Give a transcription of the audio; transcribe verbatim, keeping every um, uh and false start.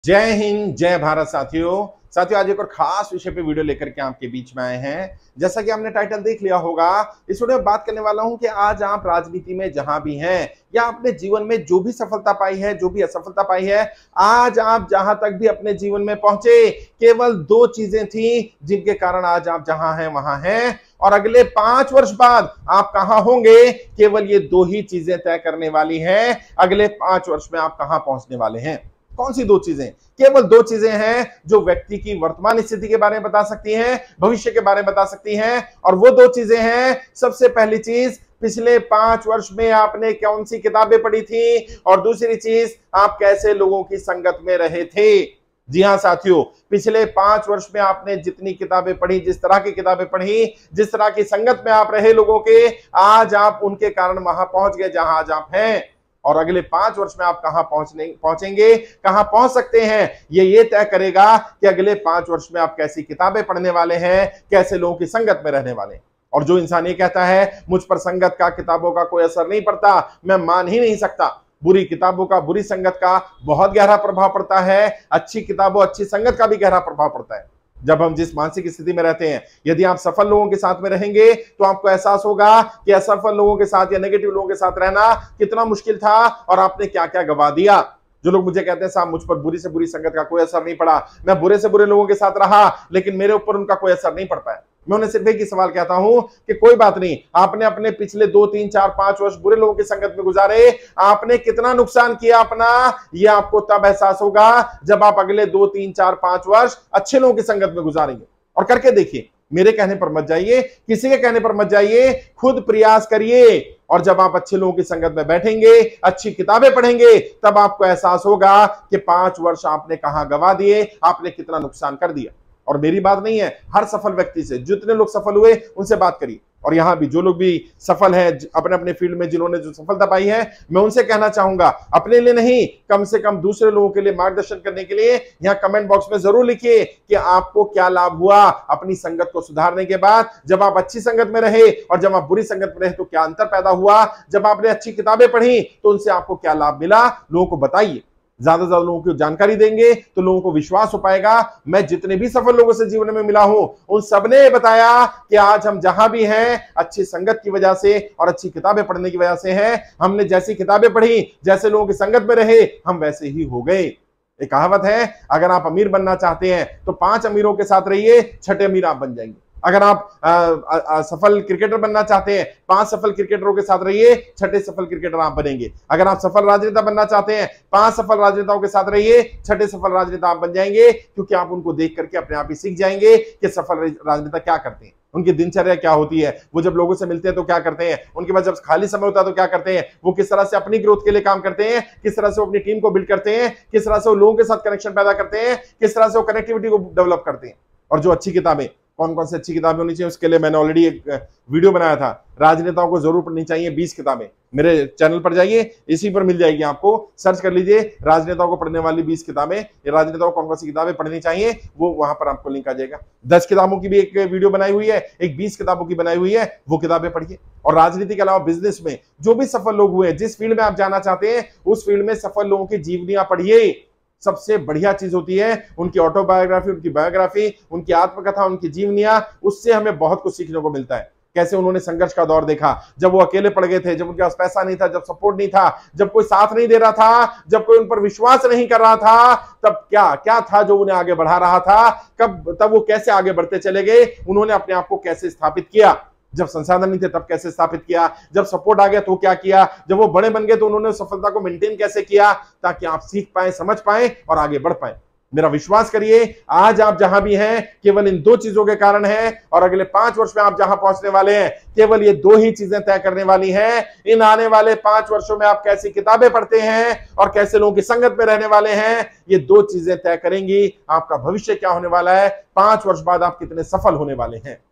जय हिंद, जय भारत। साथियों साथियों आज एक और खास विषय पे वीडियो लेकर के आपके बीच में आए हैं। जैसा कि आपने टाइटल देख लिया होगा, इस वीडियो में बात करने वाला हूं कि आज आप राजनीति में जहां भी हैं या अपने जीवन में जो भी सफलता पाई है, जो भी असफलता पाई है, आज आप जहां तक भी अपने जीवन में पहुंचे, केवल दो चीजें थी जिनके कारण आज आप जहां हैं वहां हैं, और अगले पांच वर्ष बाद आप कहां होंगे, केवल ये दो ही चीजें तय करने वाली हैं अगले पांच वर्ष में आप कहां पहुंचने वाले हैं। कौन सी दो चीजें? केवल दो चीजें हैं जो व्यक्ति की वर्तमान स्थिति के बारे में बता सकती हैं, भविष्य के बारे में बता सकती हैं, और वो दो चीजें हैं। सबसे पहली चीज, पिछले पांच वर्ष में आपने कौन सी किताबें पढ़ी थी, और दूसरी चीज, आप कैसे लोगों की संगत में रहे थे। जी हां साथियों, पिछले पांच वर्ष में आपने जितनी किताबें पढ़ी, जिस तरह की किताबें पढ़ी, जिस तरह की संगत में आप रहे लोगों के, आज आप उनके कारण वहां पहुंच गए जहां आज आप हैं। और अगले पांच वर्ष में आप कहां पहुंचने पहुंचेंगे, कहां पहुंच सकते हैं, ये ये तय करेगा कि अगले पांच वर्ष में आप कैसी किताबें पढ़ने वाले हैं, कैसे लोगों की संगत में रहने वाले हैं। और जो इंसान ये कहता है मुझ पर संगत का, किताबों का कोई असर नहीं पड़ता, मैं मान ही नहीं सकता। बुरी किताबों का, बुरी संगत का बहुत गहरा प्रभाव पड़ता है। अच्छी किताबों, अच्छी संगत का भी गहरा प्रभाव पड़ता है। जब हम जिस मानसिक स्थिति में रहते हैं, यदि आप सफल लोगों के साथ में रहेंगे तो आपको एहसास होगा कि असफल लोगों के साथ या नेगेटिव लोगों के साथ रहना कितना मुश्किल था और आपने क्या क्या गवा दिया। जो लोग मुझे कहते हैं साहब मुझ पर बुरी से बुरी संगत का कोई असर नहीं पड़ा, मैं बुरे से बुरे लोगों के साथ रहा लेकिन मेरे ऊपर उनका कोई असर नहीं पड़ता है, मैं उन्हें सिर्फ एक ही सवाल कहता हूं कि कोई बात नहीं, आपने अपने पिछले दो तीन चार पांच वर्ष बुरे लोगों की संगत में गुजारे, आपने कितना नुकसान किया अपना, यह आपको तब एहसास होगा जब आप अगले दो तीन चार पांच वर्ष अच्छे लोगों की संगत में गुजारेंगे। और करके देखिए, मेरे कहने पर मत जाइए, किसी के कहने पर मत जाइए, खुद प्रयास करिए। और जब आप अच्छे लोगों की संगत में बैठेंगे, अच्छी किताबें पढ़ेंगे, तब आपको एहसास होगा कि पांच वर्ष आपने कहां गवा दिए, आपने कितना नुकसान कर दिया। और मेरी बात नहीं है, हर सफल व्यक्ति से, जितने लोग सफल हुए उनसे बात करिए। और यहां भी जो लोग भी सफल हैं अपने अपने फील्ड में, जिन्होंने जो सफलता पाई है, मैं उनसे कहना चाहूंगा, अपने लिए नहीं, कम से कम दूसरे लोगों के लिए मार्गदर्शन करने के लिए यहां कमेंट बॉक्स में जरूर लिखिए कि आपको क्या लाभ हुआ अपनी संगत को सुधारने के बाद। जब आप अच्छी संगत में रहे और जब आप बुरी संगत में रहे तो क्या अंतर पैदा हुआ, जब आपने अच्छी किताबें पढ़ी तो उनसे आपको क्या लाभ मिला, लोगों को बताइए। ज्यादा से ज्यादा लोगों को जानकारी देंगे तो लोगों को विश्वास हो पाएगा। मैं जितने भी सफल लोगों से जीवन में मिला हूं, उन सबने बताया कि आज हम जहां भी हैं अच्छी संगत की वजह से और अच्छी किताबें पढ़ने की वजह से हैं। हमने जैसी किताबें पढ़ी, जैसे लोगों की संगत में रहे, हम वैसे ही हो गए। एक कहावत है, अगर आप अमीर बनना चाहते हैं तो पांच अमीरों के साथ रहिए, छठे अमीर आप बन जाएंगे। अगर आप आ, आ, आ, सफल क्रिकेटर बनना चाहते हैं, पांच सफल क्रिकेटरों के साथ रहिए, छठे सफल क्रिकेटर आप बनेंगे। अगर आप सफल राजनेता बनना चाहते हैं, पांच सफल राजनेताओं के साथ रहिए, छठे सफल राजनेता आप बन जाएंगे। क्योंकि आप उनको देख करके अपने आप ही सीख जाएंगे कि सफल राजनेता क्या करते हैं, उनकी दिनचर्या क्या होती है, वो जब लोगों से मिलते हैं तो क्या करते हैं, उनके पास जब खाली समय होता है तो क्या करते हैं, वो किस तरह से अपनी ग्रोथ के लिए काम करते हैं, किस तरह से वो अपनी टीम को बिल्ड करते हैं, किस तरह से वो लोगों के साथ कनेक्शन पैदा करते हैं, किस तरह से वो कनेक्टिविटी को डेवलप करते हैं। और जो अच्छी किताबें, कौन कौन सी अच्छी किताबें होनी चाहिए, उसके लिए मैंने ऑलरेडी एक वीडियो बनाया था। राजनेताओं को जरूर पढ़नी चाहिए बीस किताबें, मेरे चैनल पर जाइए, इसी पर मिल जाएगी, आपको सर्च कर लीजिए राजनेताओं को पढ़ने वाली बीस किताबें, ये राजनेताओं को कौन कौन सी किताबें पढ़नी चाहिए, वो वहां पर आपको लिंक आ जाएगा। दस किताबों की भी एक वीडियो बनाई हुई है, एक बीस किताबों की बनाई हुई है, वो किताबें पढ़िए। और राजनीति के अलावा बिजनेस में जो भी सफल लोग हुए, जिस फील्ड में आप जाना चाहते हैं उस फील्ड में सफल लोगों की जीवनियां पढ़िए। सबसे बढ़िया चीज होती है उनकी ऑटोबायोग्राफी, उनकी बायोग्राफी, उनकी आत्मकथा, उनकी जीवनियां, उससे हमें बहुत कुछ सीखने को मिलता है। कैसे उन्होंने संघर्ष का दौर देखा, जब वो अकेले पड़ गए थे, जब उनके पास पैसा नहीं था, जब सपोर्ट नहीं था, जब कोई साथ नहीं दे रहा था, जब कोई उन पर विश्वास नहीं कर रहा था, तब क्या क्या था जो उन्हें आगे बढ़ा रहा था, कब तब वो कैसे आगे बढ़ते चले गए, उन्होंने अपने आप को कैसे स्थापित किया, जब संसाधन नहीं थे तब कैसे स्थापित किया, जब सपोर्ट आ गया तो क्या किया, जब वो बड़े बन गए तो उन्होंने सफलता को मेंटेन कैसे किया, ताकि आप सीख पाए, समझ पाए और आगे बढ़ पाए। मेरा विश्वास करिए, आज आप जहां भी हैं केवल इन दो चीजों के कारण है, और अगले पांच वर्ष में आप जहां पहुंचने वाले हैं केवल ये दो ही चीजें तय करने वाली हैं। इन आने वाले पांच वर्षों में आप कैसी किताबें पढ़ते हैं और कैसे लोगों की संगत में रहने वाले हैं, ये दो चीजें तय करेंगी आपका भविष्य क्या होने वाला है, पांच वर्ष बाद आप कितने सफल होने वाले हैं।